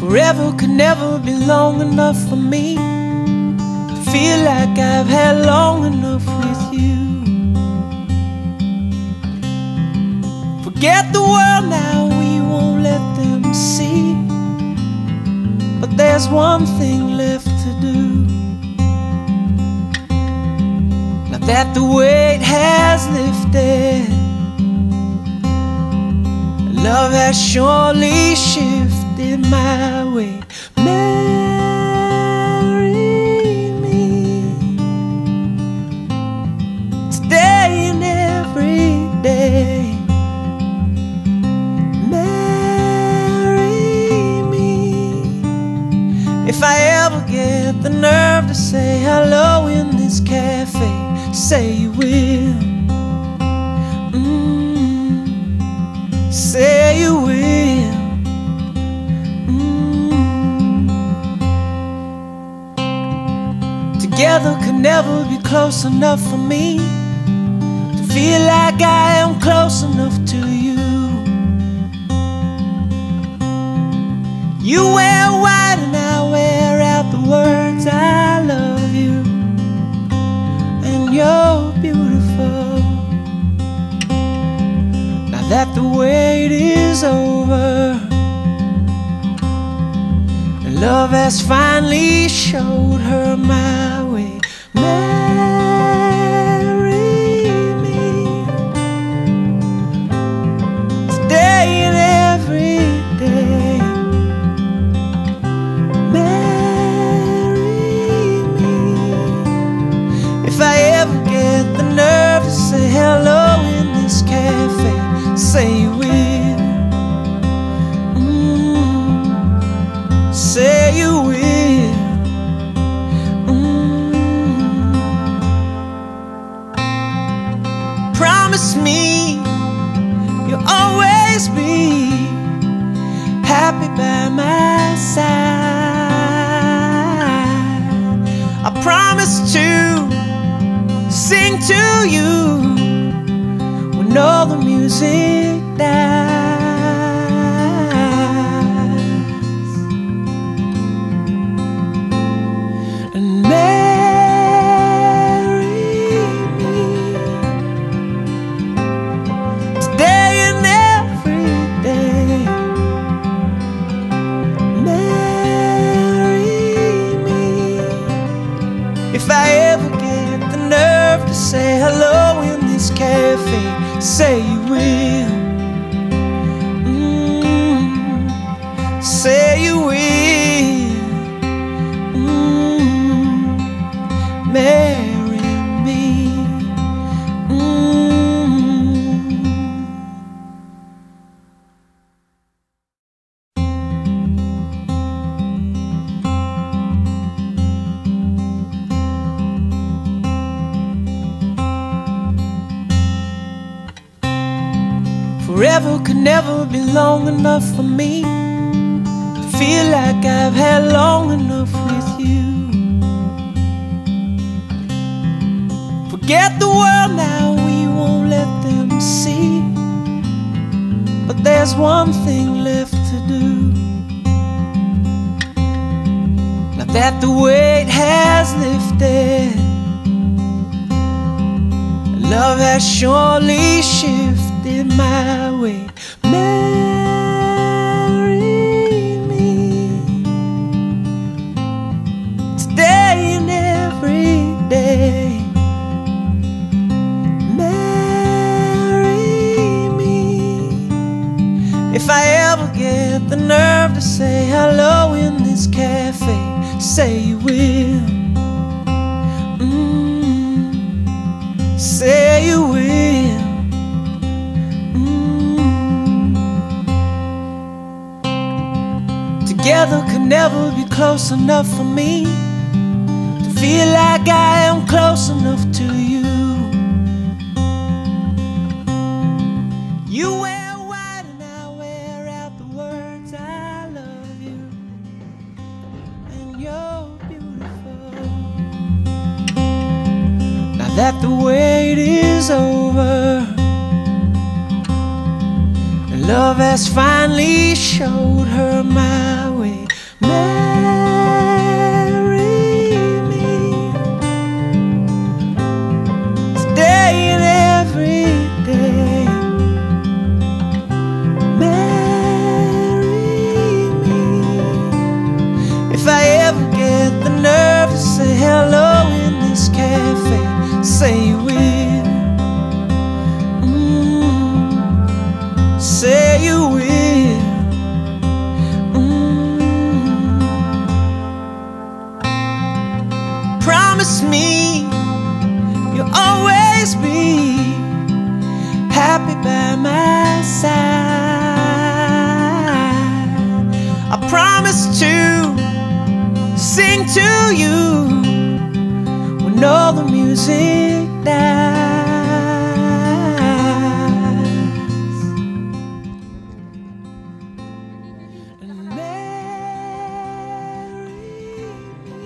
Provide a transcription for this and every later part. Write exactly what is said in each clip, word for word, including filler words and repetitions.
Forever could never be long enough for me to feel like I've had long enough with you. Forget the world now, we won't let them see. But there's one thing left to do. Now that the weight has lifted, love has surely shifted my way. Marry me today and every day. Marry me. If I ever get the nerve to say hello in this cafe, say you will. Say you will. mm. Together could never be close enough for me to feel like I am close enough to you. You wear white and I wear out the words I love you, and you're beautiful. That the wait is over, and love has finally showed her my way. Marry me today and every day. Marry me. If I ever get the nerve to say hello in this cafe, say you will. mm. Say you will. mm. Promise me you'll always be happy by my side. I promise to sing to you when all the music dies. And marry me today and every day. Marry me. If I ever get the nerve to say hello in this cafe, say you will. mm. Say you will. mm. Marry me. mm. Forever could never be long enough for me to feel like I've had long enough with you. Forget the world now, we won't let them see. But there's one thing left to do. Now that the weight has lifted, love has surely shifted my way. Marry me today and every day. Marry me. If I ever get the nerve to say hello in this cafe, say you will. mm. Say you will. mm. Together could never be close enough for me to feel like I am close enough to you. You wear white and I wear out the words I love you, and you're beautiful. Now that the wait is over, and love has finally showed her my way. Say you will, mm, say you will, mm. Promise me you'll always be happy by my side. I promise to sing to you when all the music dies. And marry me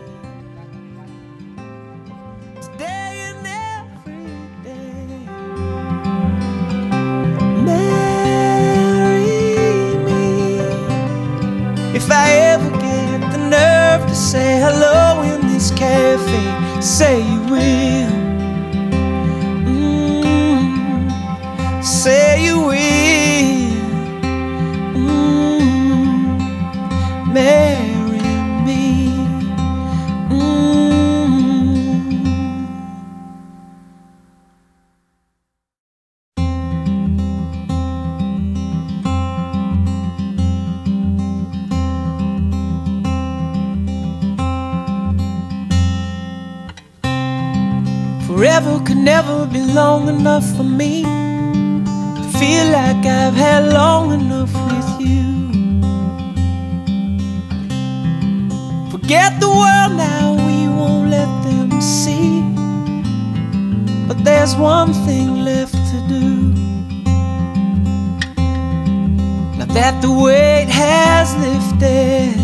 today and every day. Marry me if I ever get the nerve to say hello in this cafe. Say you will, mm, say you will, mm, marry me, mm. Forever could never be long enough for me to feel like I've had long enough with you. Forget the world now, we won't let them see. But there's one thing left to do. Now that the weight has lifted,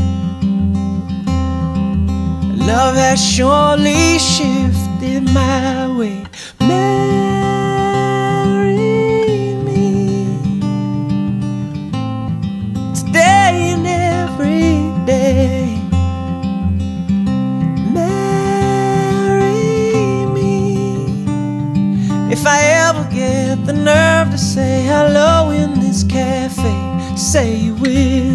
love has surely shifted my way. Marry me today and every day. Marry me if I ever get the nerve to say hello in this cafe. Say you will,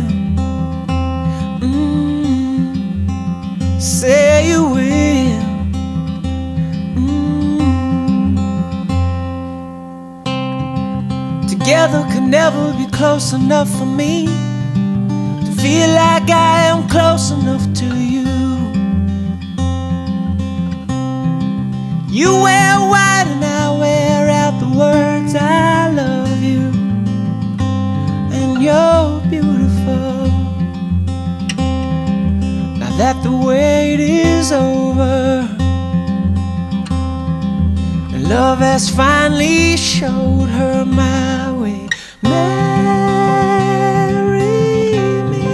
mm, say you will, mm. Together could never be close enough for me to feel like I am close enough to you. You wear white and I wear out the words I love you, and you're beautiful. Now that the wait is over and love has finally showed her my way. Marry me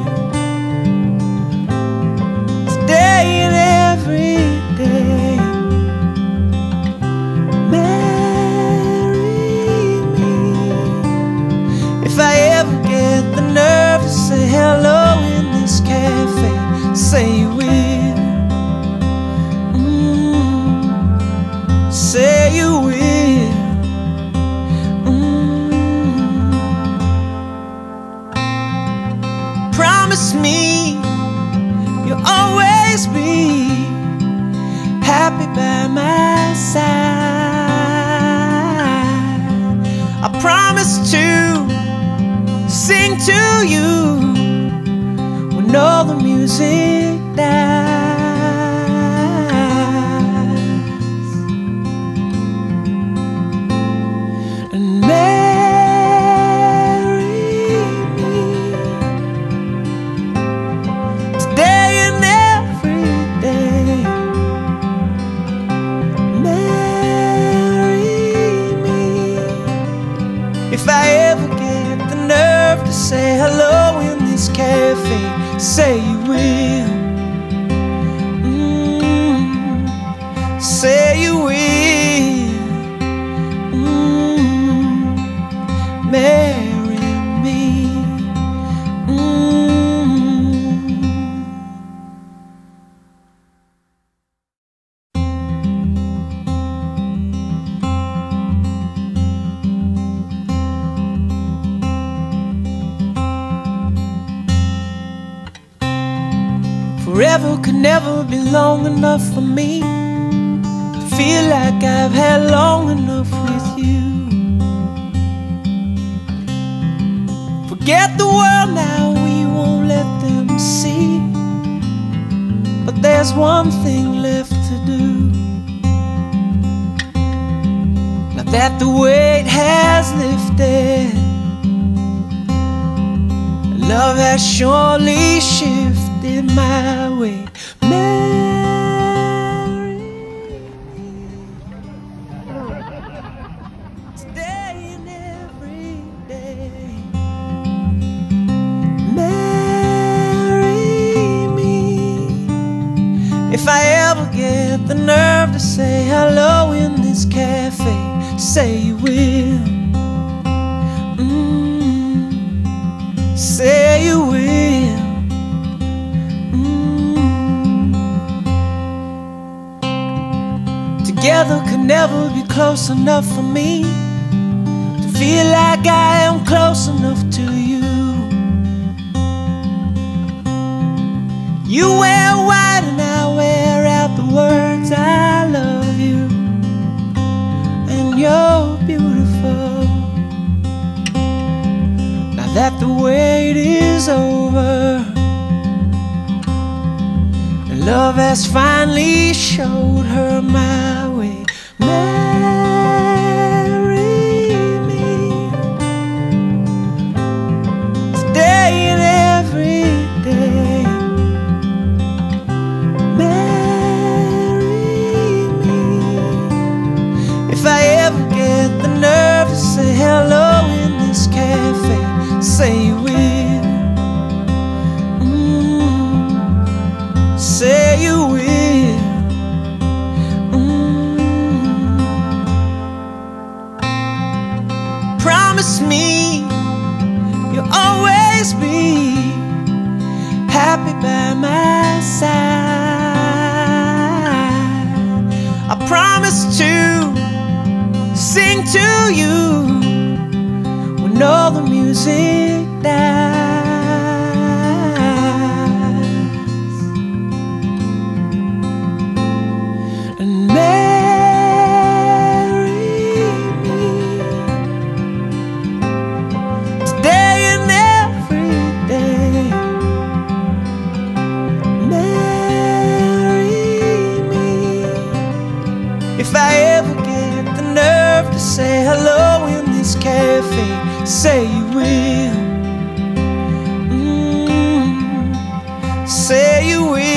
today and every day. Marry me if I ever get the nerve to say hello in this cafe. Say you will, mm, say you will, mm. Promise me you'll always be happy by my side. I promise to sing to you when all the music dies. And marry me today and every day. Marry me if I ever get the nerve to say hello in this cafe. Say you will, could never be long enough for me to feel like I've had long enough with you. Forget the world now, we won't let them see. But there's one thing left to do. Now that the weight has lifted, love has surely shifted my way. Marry me today and every day. Marry me if I ever get the nerve to say hello in this cafe. Say you will. Say you will. mm. Together could never be close enough for me to feel like I am close enough to you. You wear white and I wear out the words I love you, and you're beautiful. That the wait is over, and love has finally showed her my way. Marry me today and every day. Marry me if I ever get the nerve to say hello in this cafe. Say you will. mm. Say you will. mm. Promise me you'll always be happy by my side. I promise to sing to you when all the music dies. And marry me today and every day. Marry me if I ever get the nerve to say hello in this cafe. Say you will. mm. Say you will.